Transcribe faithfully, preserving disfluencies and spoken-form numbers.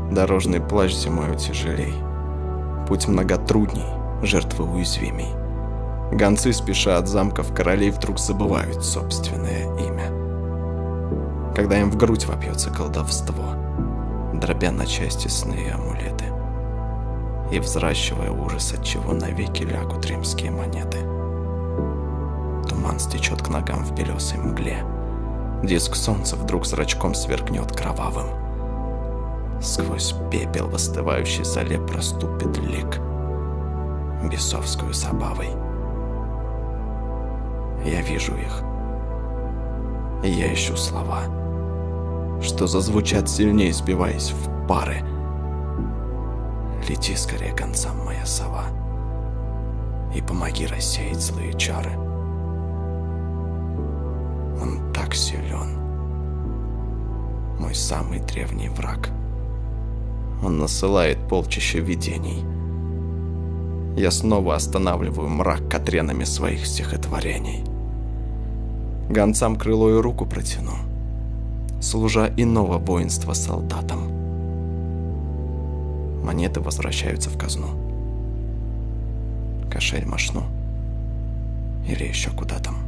Дорожный плащ зимою тяжелей, путь многотрудней, жертвы уязвимей. Гонцы, спеша от замков королей, вдруг забывают собственное имя. Когда им в грудь вопьется колдовство, дробя на части сны и амулеты, и взращивая ужас, отчего навеки лягут римские монеты. Туман стечет к ногам в белесой мгле, диск солнца вдруг зрачком сверкнет кровавым. Сквозь пепел в остывающей зале проступит лик бесовскую забавой. Я вижу их, и я ищу слова, что зазвучат сильнее, сбиваясь в пары. Лети скорее концам, моя сова, и помоги рассеять злые чары. Он так силен, мой самый древний враг. Он насылает полчища видений. Я снова останавливаю мрак катренами своих стихотворений. Гонцам крыло и руку протяну, служа иного воинства солдатам. Монеты возвращаются в казну. Кошель мошну или еще куда там.